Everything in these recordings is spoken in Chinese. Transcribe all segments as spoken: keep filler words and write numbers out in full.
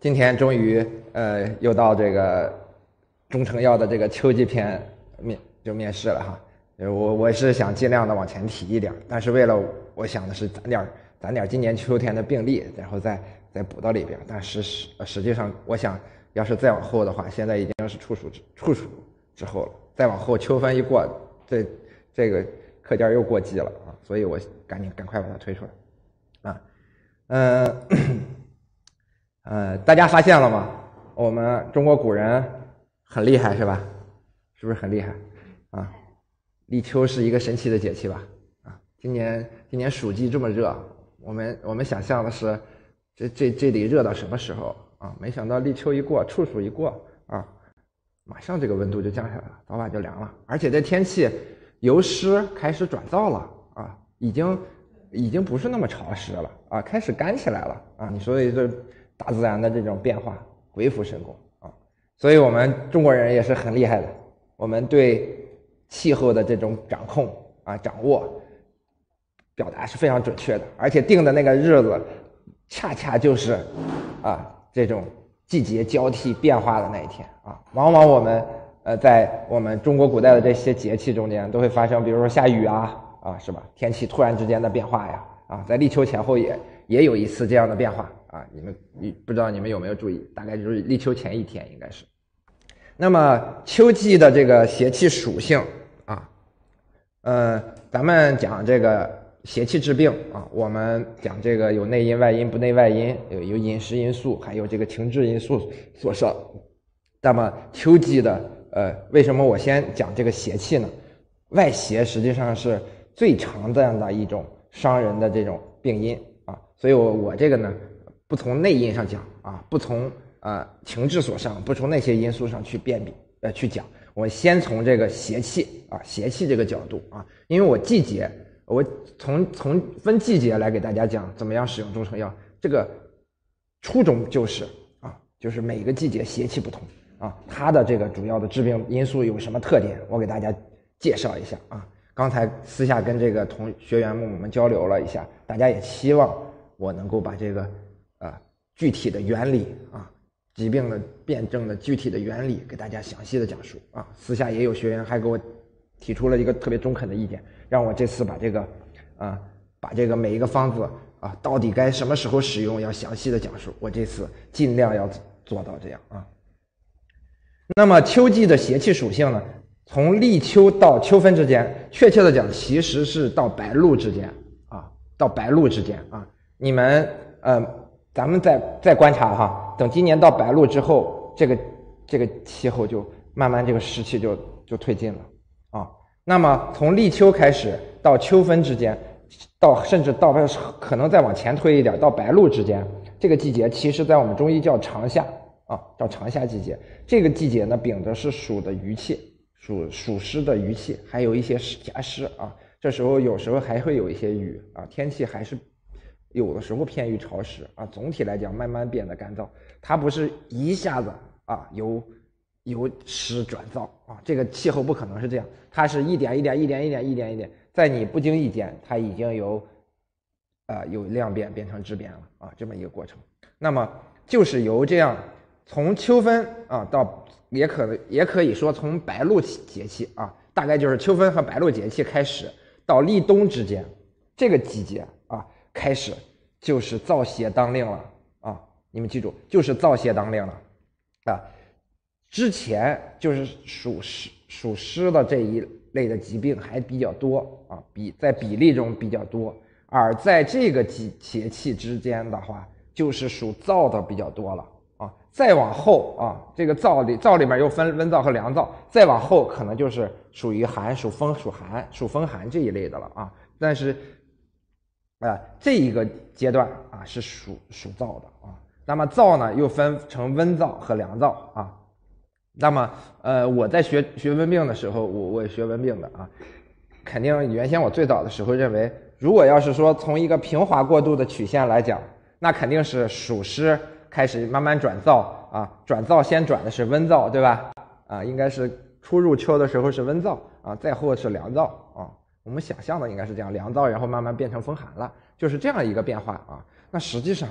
今天终于呃又到这个中成药的这个秋季篇面就面试了哈。我我是想尽量的往前提一点，但是为了我想的是攒点攒点今年秋天的病例，然后再再补到里边。但是实实际上，我想要是再往后的话，现在已经是处暑处暑之后了，再往后秋分一过，这这个课件又过季了啊，所以我赶紧赶快把它推出来啊，嗯、呃。呃，大家发现了吗？我们中国古人很厉害，是吧？是不是很厉害啊？立秋是一个神奇的节气吧？啊，今年今年暑季这么热，我们我们想象的是，这这这得热到什么时候啊？没想到立秋一过，处暑一过啊，马上这个温度就降下来了，早晚就凉了，而且这天气由湿开始转燥了啊，已经已经不是那么潮湿了啊，开始干起来了啊！你说这大自然的这种变化鬼斧神工啊，所以我们中国人也是很厉害的，我们对气候的这种掌控啊掌握表达是非常准确的，而且定的那个日子恰恰就是啊这种季节交替变化的那一天啊。往往我们呃在我们中国古代的这些节气中间都会发生，比如说下雨啊啊是吧，天气突然之间的变化呀啊，在立秋前后也也有一次这样的变化啊，你们不知道你们有没有注意，大概就是立秋前一天应该是。那么秋季的这个邪气属性啊，呃，咱们讲这个邪气治病啊，我们讲这个有内因外因不内外因，有有饮食因素，还有这个情志因素所设。那么秋季的呃，为什么我先讲这个邪气呢？外邪实际上是最常见的一种伤人的这种病因啊，所以我我这个呢不从内因上讲啊，不从呃情志所上，不从那些因素上去辨别呃去讲，我先从这个邪气啊邪气这个角度啊，因为我季节我从从分季节来给大家讲怎么样使用中成药，这个初衷就是啊就是每个季节邪气不同啊，它的这个主要的致病因素有什么特点，我给大家介绍一下啊。刚才私下跟这个同学员们我们交流了一下，大家也期望我能够把这个呃具体的原理啊，疾病的辩证的具体的原理给大家详细的讲述啊。私下也有学员还给我提出了一个特别中肯的意见，让我这次把这个啊把这个每一个方子啊到底该什么时候使用要详细的讲述，我这次尽量要做到这样啊。那么秋季的邪气属性呢，从立秋到秋分之间，确切的讲其实是到白露之间啊，到白露之间啊。你们呃咱们再再观察哈，等今年到白露之后，这个这个气候就慢慢这个湿气就就退尽了啊。那么从立秋开始到秋分之间，到甚至到可能再往前推一点到白露之间，这个季节其实在我们中医叫长夏啊，叫长夏季节。这个季节呢秉的是暑的余气，暑暑湿的余气，还有一些夹湿啊。这时候有时候还会有一些雨啊，天气还是有的时候偏于潮湿啊，总体来讲慢慢变得干燥，它不是一下子啊由由湿转燥啊，这个气候不可能是这样，它是一点一点一点一点一点一点，在你不经意间，它已经由呃由量变变成质变了啊，这么一个过程。那么就是由这样从秋分啊到也可也可以说从白露节气啊，大概就是秋分和白露节气开始到立冬之间，这个季节啊开始就是燥邪当令了啊！你们记住，就是燥邪当令了啊！之前就是属湿属湿的这一类的疾病还比较多啊，比在比例中比较多，而在这个季节气之间的话，就是属燥的比较多了啊。再往后啊，这个燥里燥里面又分温燥和凉燥，再往后可能就是属于寒、属风、属寒、属风寒这一类的了啊。但是啊，这一个阶段啊是属属燥的啊。那么燥呢又分成温燥和凉燥啊。那么呃我在学学温病的时候，我我也学温病的啊，肯定原先我最早的时候认为，如果要是说从一个平滑过渡的曲线来讲，那肯定是暑湿开始慢慢转燥啊，转燥先转的是温燥，对吧？啊，应该是初入秋的时候是温燥啊，再后是凉燥啊。我们想象的应该是这样，凉燥然后慢慢变成风寒了，就是这样一个变化啊。那实际上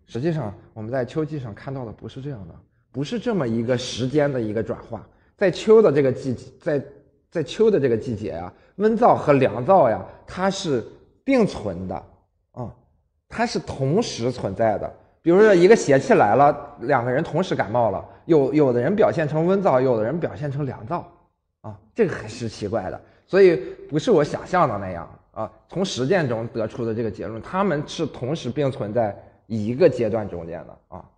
实际上我们在秋季上看到的不是这样的，不是这么一个时间的一个转化。在秋的这个季节，在在秋的这个季节啊，温燥和凉燥呀，它是并存的啊，它是同时存在的。比如说一个邪气来了，两个人同时感冒了，有有的人表现成温燥，有的人表现成凉燥啊，这个还是奇怪的。所以不是我想象的那样啊，从实践中得出的这个结论，他们是同时并存在一个阶段中间的啊。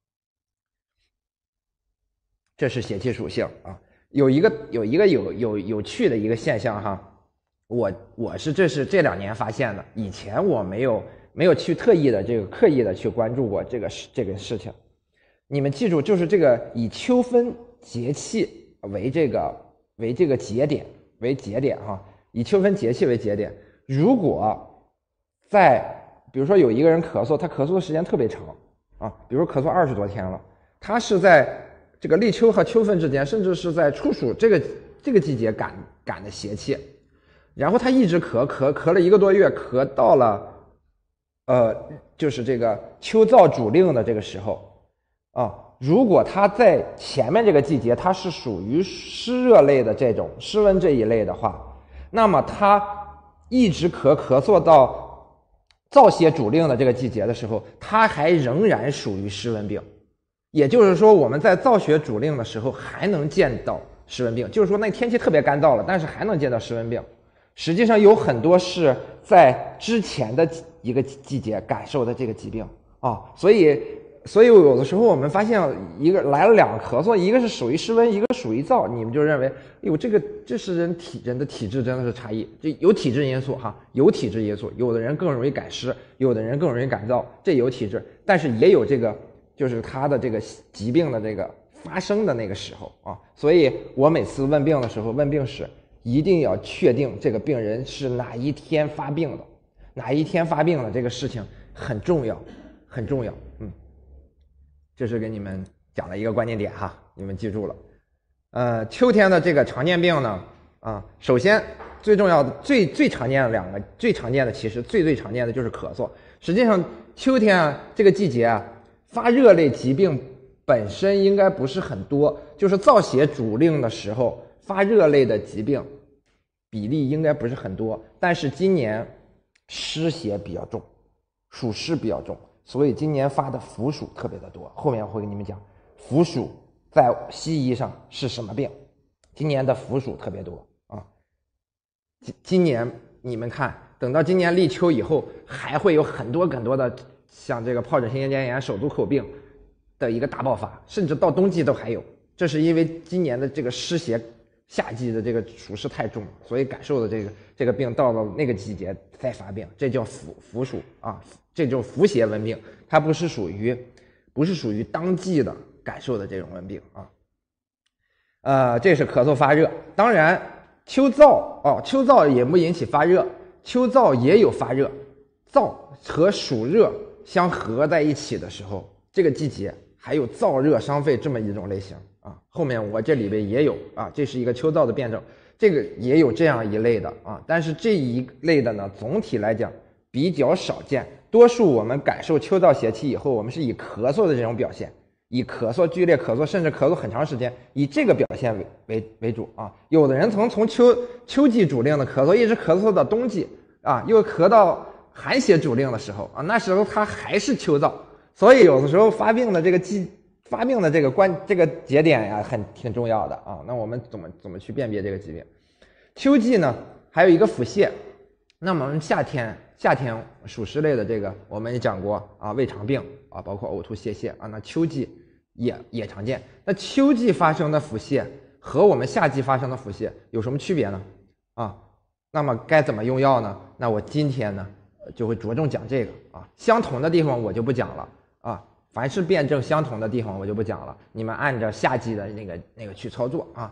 这是邪气属性啊。有一个有一个有有有趣的一个现象哈，我我是这是这两年发现的，以前我没有没有去特意的这个刻意的去关注过这个这个事情。你们记住，就是这个以秋分节气为这个为这个节点为节点哈，以秋分节气为节点。如果在比如说有一个人咳嗽，他咳嗽的时间特别长啊，比如咳嗽二十多天了，他是在这个立秋和秋分之间，甚至是在处暑这个这个季节感感的邪气，然后他一直咳咳咳了一个多月，咳到了呃就是这个秋燥主令的这个时候啊，如果他在前面这个季节他是属于湿热类的这种湿温这一类的话，那么他一直咳咳嗽到燥邪主令的这个季节的时候，他还仍然属于湿温病。也就是说，我们在燥邪主令的时候还能见到湿温病，就是说那天气特别干燥了，但是还能见到湿温病。实际上有很多是在之前的一个季节感受的这个疾病啊，所以所以有的时候我们发现一个来了两个咳嗽，一个是属于湿温，一个属于燥，你们就认为哟，这个这是人体人的体质真的是差异，这有体质因素哈，有体质因素，有的人更容易感湿，有的人更容易感燥，这有体质，但是也有这个。就是他的这个疾病的这个发生的那个时候啊，所以我每次问病的时候，问病史一定要确定这个病人是哪一天发病的，哪一天发病的这个事情很重要，很重要。嗯，这是给你们讲了一个关键点哈，你们记住了。呃，秋天的这个常见病呢，啊，首先最重要的、最最常见的两个，最常见的其实最最常见的就是咳嗽。实际上，秋天啊这个季节啊。发热类疾病本身应该不是很多，就是燥邪主令的时候发热类的疾病比例应该不是很多，但是今年湿邪比较重，暑湿比较重，所以今年发的伏暑特别的多。后面我会跟你们讲伏暑在西医上是什么病，今年的伏暑特别多啊。今今年你们看，等到今年立秋以后，还会有很多很多的像这个疱疹、性咽炎、手足口病的一个大爆发，甚至到冬季都还有。这是因为今年的这个湿邪，夏季的这个暑湿太重，所以感受的这个这个病到了那个季节再发病，这叫伏伏暑啊，这种伏邪温病，它不是属于不是属于当季的感受的这种温病啊。呃，这是咳嗽发热，当然秋燥哦，秋燥也不引起发热，秋燥也有发热，燥和暑热相合在一起的时候，这个季节还有燥热伤肺这么一种类型啊。后面我这里边也有啊，这是一个秋燥的辩证，这个也有这样一类的啊。但是这一类的呢，总体来讲比较少见，多数我们感受秋燥邪气以后，我们是以咳嗽的这种表现，以咳嗽剧烈咳嗽，甚至咳嗽很长时间，以这个表现为为为主啊。有的人曾从秋秋季主令的咳嗽一直咳嗽到冬季啊，又咳到寒邪主令的时候啊，那时候他还是秋燥，所以有的时候发病的这个季发病的这个关这个节点呀，很挺重要的啊。那我们怎么怎么去辨别这个疾病？秋季呢，还有一个腹泻。那么我们夏天夏天属湿类的这个我们也讲过啊，胃肠病啊，包括呕吐泄泻啊，那秋季也也常见。那秋季发生的腹泻和我们夏季发生的腹泻有什么区别呢？啊，那么该怎么用药呢？那我今天呢？就会着重讲这个啊，相同的地方我就不讲了啊，凡是辩证相同的地方我就不讲了，你们按照夏季的那个那个去操作啊。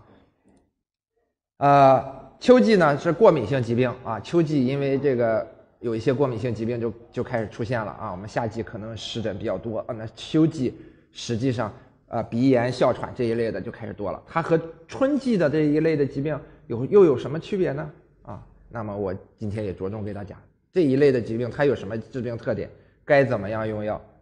呃，秋季呢是过敏性疾病啊，秋季因为这个有一些过敏性疾病就就开始出现了啊，我们夏季可能湿疹比较多啊，那秋季实际上呃鼻炎、哮喘这一类的就开始多了，它和春季的这一类的疾病有又有什么区别呢？啊，那么我今天也着重给大家。这一类的疾病它有什么致病特点？该怎么样用药？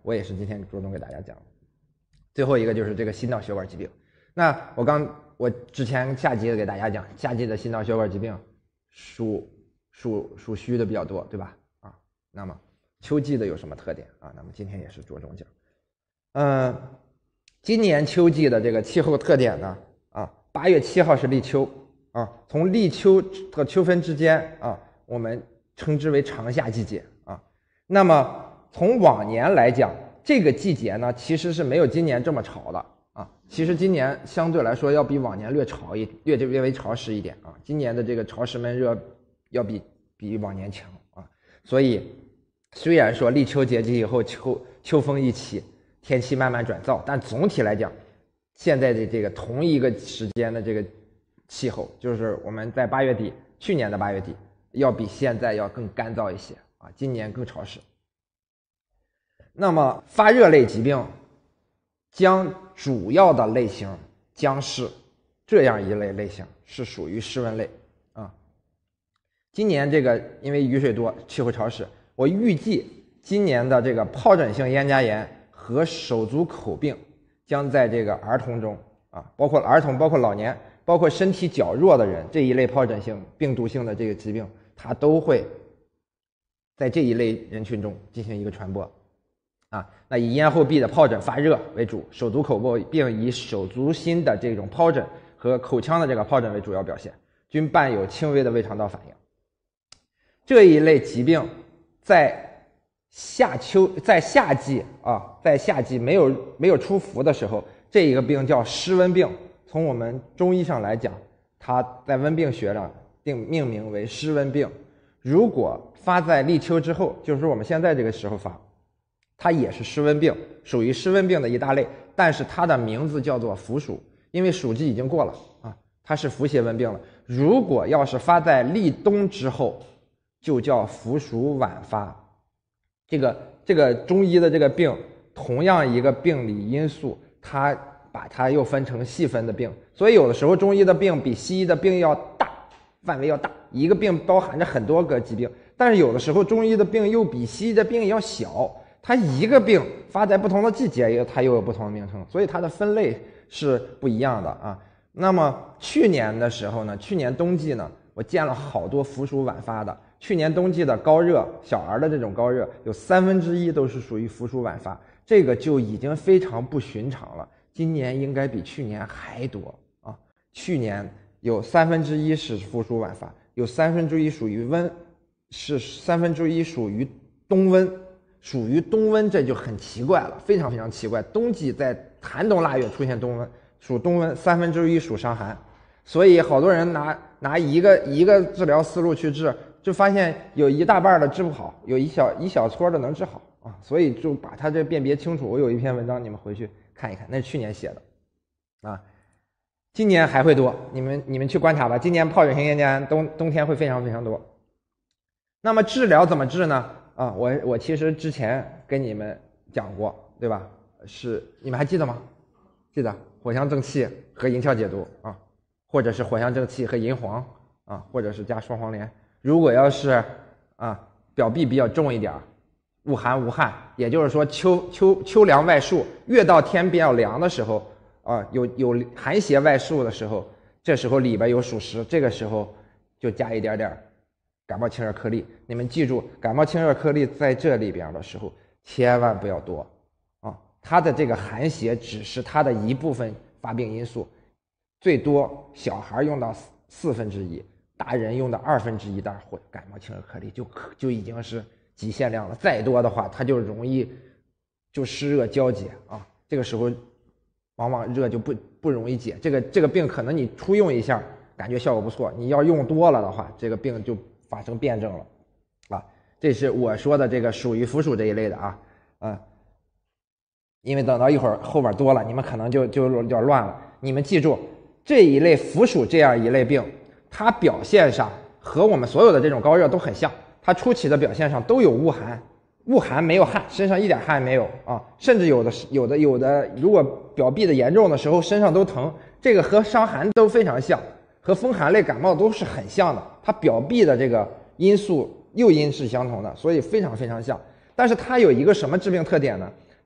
我也是今天着重给大家讲的。最后一个就是这个心脑血管疾病。那我刚我之前夏季给大家讲，夏季的心脑血管疾病属属属虚的比较多，对吧？啊，那么秋季的有什么特点啊？那么今天也是着重讲。嗯，今年秋季的这个气候特点呢，啊，八月七号是立秋啊，从立秋和秋分之间啊，我们称之为长夏季节啊。那么从往年来讲，这个季节呢，其实是没有今年这么潮的啊。其实今年相对来说要比往年略潮一略略微潮湿一点啊。今年的这个潮湿闷热要比比往年强啊。所以虽然说立秋节气以后秋秋风一起，天气慢慢转燥，但总体来讲，现在的这个同一个时间的这个气候，就是我们在八月底，去年的八月底，要比现在要更干燥一些啊，今年更潮湿。那么发热类疾病将主要的类型将是这样一类类型，是属于湿温类啊。今年这个因为雨水多，气候潮湿，我预计今年的这个疱疹性咽颊炎和手足口病将在这个儿童中啊，包括儿童、包括老年、包括身体较弱的人，这一类疱疹性病毒性的这个疾病，它都会在这一类人群中进行一个传播啊。那以咽后壁的疱疹发热为主，手足口病以手足心的这种疱疹和口腔的这个疱疹为主要表现，均伴有轻微的胃肠道反应。这一类疾病在夏秋在夏季啊，在夏季没有没有出伏的时候，这一个病叫湿温病。从我们中医上来讲，它在温病学上定命名为湿温病。如果发在立秋之后，就是我们现在这个时候发，它也是湿温病，属于湿温病的一大类，但是它的名字叫做伏暑，因为暑季已经过了啊，它是伏邪温病了。如果要是发在立冬之后，就叫伏暑晚发。这个这个中医的这个病，同样一个病理因素，它把它又分成细分的病，所以有的时候中医的病比西医的病要大，范围要大，一个病包含着很多个疾病。但是有的时候中医的病又比西医的病要小，它一个病发在不同的季节，它又有不同的名称，所以它的分类是不一样的啊。那么去年的时候呢，去年冬季呢，我见了好多伏暑晚发的。去年冬季的高热，小儿的这种高热，有三分之一都是属于伏暑晚发，这个就已经非常不寻常了。今年应该比去年还多啊！去年有三分之一是伏暑晚发，有三分之一属于温，是三分之一属于冬温，属于冬温，这就很奇怪了，非常非常奇怪。冬季在寒冬腊月出现冬温，属冬温，三分之一属伤寒，所以好多人拿拿一个一个治疗思路去治。就发现有一大半的治不好，有一小一小撮的能治好啊，所以就把它这辨别清楚。我有一篇文章，你们回去看一看，那是去年写的啊。今年还会多，你们你们去观察吧。今年疱疹性咽颊炎冬冬天会非常非常多。那么治疗怎么治呢？啊，我我其实之前跟你们讲过，对吧？是你们还记得吗？记得藿香正气和银翘解毒啊，或者是藿香正气和银黄啊，或者是加双黄连。如果要是啊表痹比较重一点，恶寒无汗，也就是说秋秋秋凉外束，越到天比较凉的时候啊，有有寒邪外束的时候，这时候里边有属实，这个时候就加一点点感冒清热颗粒。你们记住，感冒清热颗粒在这里边的时候千万不要多啊，它的这个寒邪只是它的一部分发病因素，最多小孩用到四分之一。大人用的二分之一袋或感冒清热颗粒就可就已经是极限量了，再多的话它就容易就湿热交结啊，这个时候往往热就不不容易解。这个这个病可能你初用一下感觉效果不错，你要用多了的话，这个病就发生辩证了啊。这是我说的这个属于伏暑这一类的啊啊，因为等到一会儿后边多了，你们可能就就有点乱了。你们记住这一类伏暑这样一类病。它表现上和我们所有的这种高热都很像，它初期的表现上都有恶寒，恶寒没有汗，身上一点汗没有啊，甚至有的有的有的，如果表痹的严重的时候，身上都疼，这个和伤寒都非常像，和风寒类感冒都是很像的，它表痹的这个因素诱因是相同的，所以非常非常像。但是它有一个什么致病特点呢？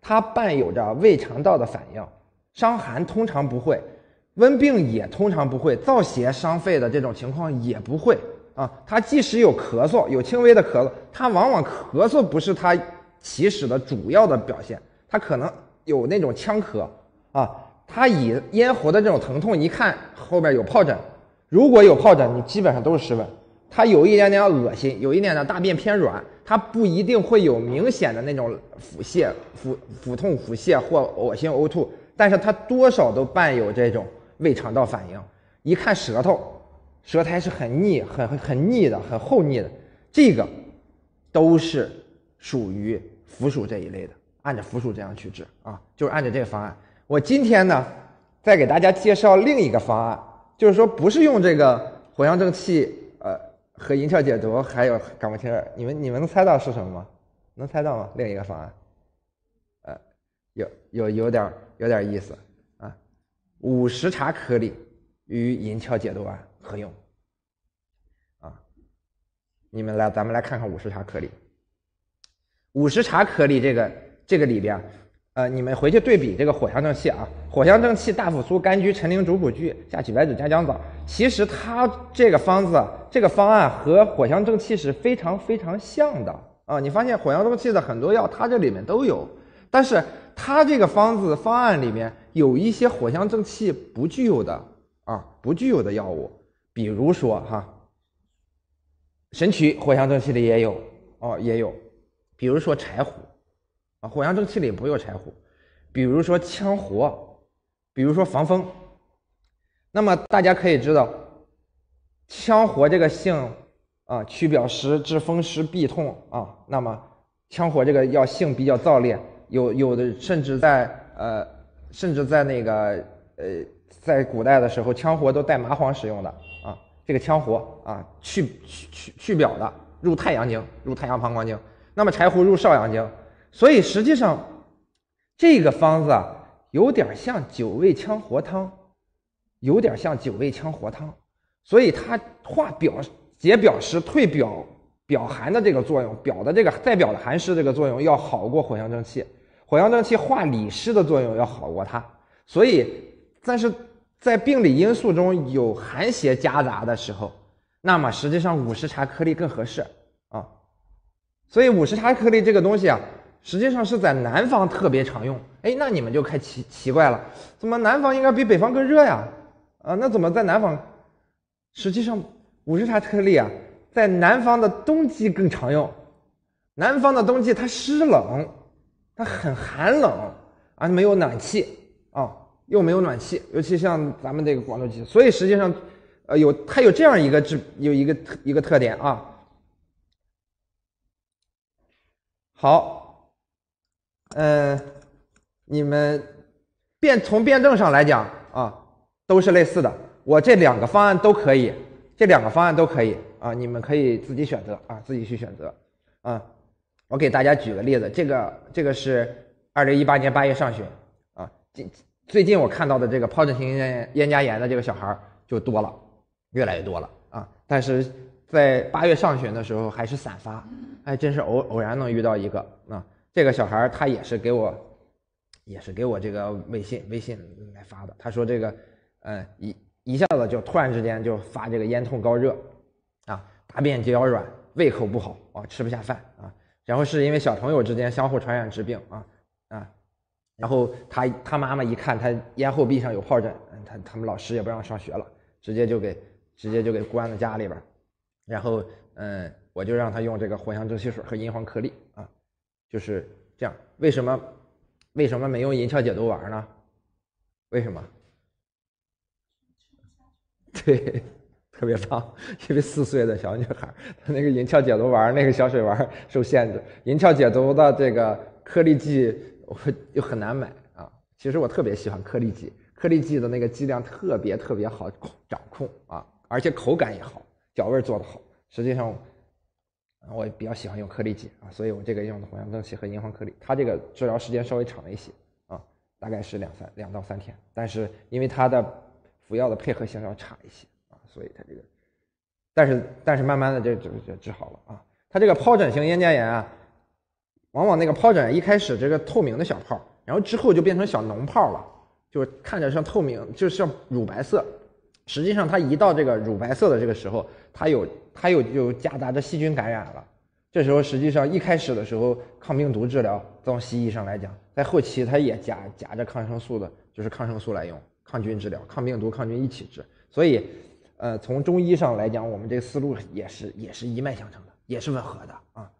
它伴有着胃肠道的反应，伤寒通常不会，温病也通常不会，燥邪伤肺的这种情况也不会啊。它即使有咳嗽，有轻微的咳嗽，它往往咳嗽不是它起始的主要的表现，它可能有那种呛咳啊。它以咽喉的这种疼痛，一看后边有疱疹，如果有疱疹，你基本上都是湿温。它有一点点恶心，有一点点大便偏软，它不一定会有明显的那种腹泻、腹腹痛、腹泻或恶心呕吐，但是它多少都伴有这种胃肠道反应。一看舌头，舌苔是很腻、很很很腻的、很厚腻的，这个都是属于附属这一类的，按照附属这样去治啊，就是按照这个方案。我今天呢，再给大家介绍另一个方案，就是说不是用这个藿香正气，呃。和银翘解毒还有感冒清热，你们你们能猜到是什么吗？能猜到吗？另一个方案，呃，有有有点有点意思啊。五十茶颗粒与银翘解毒丸合用啊。你们来，咱们来看看五十茶颗粒。五十茶颗粒这个这个里边，呃，你们回去对比这个藿香正气啊，藿香正气、大附苏、柑橘、陈苓、竹朴苣、下曲白芷、加姜枣。其实它这个方子、这个方案和藿香正气是非常非常像的啊！你发现藿香正气的很多药，它这里面都有，但是它这个方子方案里面有一些藿香正气不具有的啊，不具有的药物，比如说哈，神曲藿香正气里也有哦，也有，比如说柴胡啊，藿香正气里不有柴胡，比如说羌活，比如说防风。那么大家可以知道，羌活这个性啊，祛表湿、治风湿、痹痛啊。那么羌活这个药性比较燥烈，有有的甚至在呃，甚至在那个呃，在古代的时候，羌活都带麻黄使用的啊。这个羌活啊，去去去去表的，入太阳经，入太阳膀胱经。那么柴胡入少阳经，所以实际上这个方子啊，有点像九味羌活汤。有点像九味羌活汤，所以它化表解表湿、退表表寒的这个作用，表的这个代表的寒湿这个作用要好过藿香正气，藿香正气化里湿的作用要好过它。所以，但是在病理因素中有寒邪夹杂的时候，那么实际上五十茶颗粒更合适啊。所以五十茶颗粒这个东西啊，实际上是在南方特别常用。哎，那你们就开奇奇怪了，怎么南方应该比北方更热呀？啊，那怎么在南方？实际上，五十茶颗粒啊，在南方的冬季更常用。南方的冬季它湿冷，它很寒冷啊，没有暖气啊，又没有暖气，尤其像咱们这个广州地区，所以实际上，呃，有它有这样一个治有一个一个特点啊。好，嗯、呃，你们辩从辩证上来讲啊。都是类似的，我这两个方案都可以，这两个方案都可以啊，你们可以自己选择啊，自己去选择啊。我给大家举个例子，这个这个是二零一八年八月上旬啊，最最近我看到的这个疱疹性咽咽家炎的这个小孩就多了，越来越多了啊。但是在八月上旬的时候还是散发，还真是偶偶然能遇到一个啊，这个小孩他也是给我，也是给我这个微信微信来发的，他说这个。嗯，一一下子就突然之间就发这个咽痛高热，啊，大便结腰软，胃口不好啊，吃不下饭啊，然后是因为小朋友之间相互传染疾病啊啊，然后他他妈妈一看他咽后壁上有疱疹，他他们老师也不让上学了，直接就给直接就给关在家里边，然后嗯，我就让他用这个藿香正气水和银黄颗粒啊，就是这样。为什么为什么没用银翘解毒丸呢？为什么？对，特别胖，因为四岁的小女孩，她那个银翘解毒丸那个小水丸受限制，银翘解毒的这个颗粒剂我又很难买啊。其实我特别喜欢颗粒剂，颗粒剂的那个剂量特别特别好掌控啊，而且口感也好，脚味做得好。实际上，我比较喜欢用颗粒剂啊，所以我这个用的藿香正气和银黄颗粒，它这个治疗时间稍微长一些啊，大概是两三两到三天，但是因为它的服药的配合性要差一些啊，所以它这个，但是但是慢慢的这这这治好了啊。它这个疱疹性咽家炎啊， 往往那个疱疹一开始这个透明的小泡，然后之后就变成小脓泡了，就是看着像透明，就是像乳白色。实际上它一到这个乳白色的这个时候，它有它有就夹杂着细菌感染了。这时候实际上一开始的时候，抗病毒治疗从西医上来讲，在后期它也夹夹着抗生素的，就是抗生素来用，抗菌治疗，抗病毒抗菌一起治。所以，呃，从中医上来讲，我们这个思路也是也是一脉相承的，也是吻合的啊。